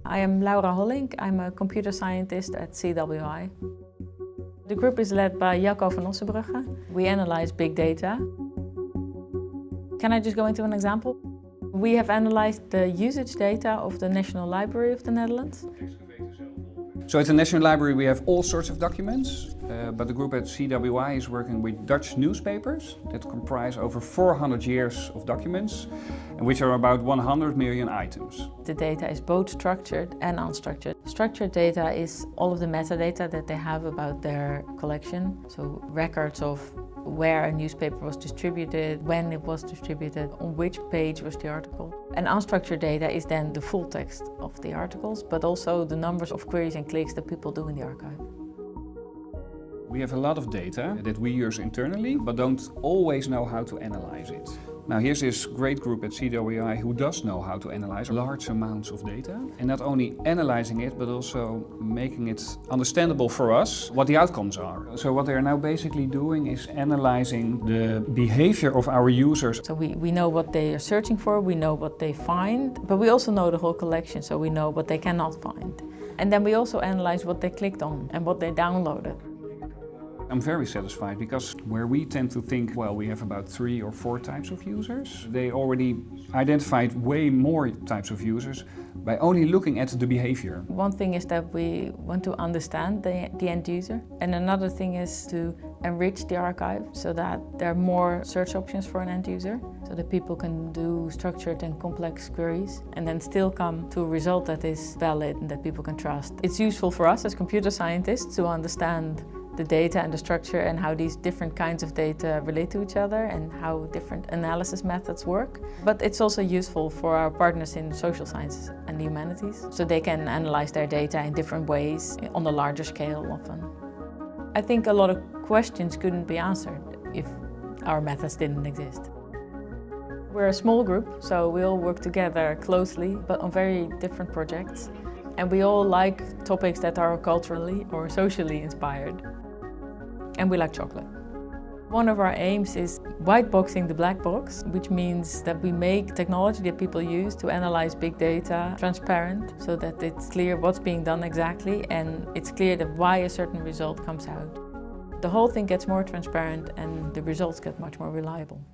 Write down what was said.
I am Laura Hollink. I'm a computer scientist at CWI. The group is led by Jacco van Ossenbrugge. We analyze big data. Can I just go into an example? We have analyzed the usage data of the National Library of the Netherlands. So at the National Library we have all sorts of documents, but the group at CWI is working with Dutch newspapers that comprise over 400 years of documents, and which are about 100 million items. The data is both structured and unstructured. Structured data is all of the metadata that they have about their collection, so records of where a newspaper was distributed, when it was distributed, on which page was the article. And unstructured data is then the full text of the articles, but also the numbers of queries and clicks that people do in the archive. We have a lot of data that we use internally, but don't always know how to analyze it. Now here's this great group at CWI who does know how to analyze large amounts of data. And not only analyzing it, but also making it understandable for us what the outcomes are. So what they are now basically doing is analyzing the behavior of our users. So we know what they are searching for, we know what they find, but we also know the whole collection, so we know what they cannot find. And then we also analyze what they clicked on and what they downloaded. I'm very satisfied because where we tend to think, well, we have about 3 or 4 types of users, they already identified way more types of users by only looking at the behavior. One thing is that we want to understand the end user, and another thing is to enrich the archive so that there are more search options for an end user, so that people can do structured and complex queries and then still come to a result that is valid and that people can trust. It's useful for us as computer scientists to understand the data and the structure and how these different kinds of data relate to each other and how different analysis methods work. But it's also useful for our partners in social sciences and the humanities, so they can analyze their data in different ways on a larger scale often. I think a lot of questions couldn't be answered if our methods didn't exist. We're a small group, so we all work together closely, but on very different projects. And we all like topics that are culturally or socially inspired. And we like chocolate. One of our aims is whiteboxing the black box, which means that we make technology that people use to analyze big data transparent, so that it's clear what's being done exactly and it's clear that why a certain result comes out. The whole thing gets more transparent and the results get much more reliable.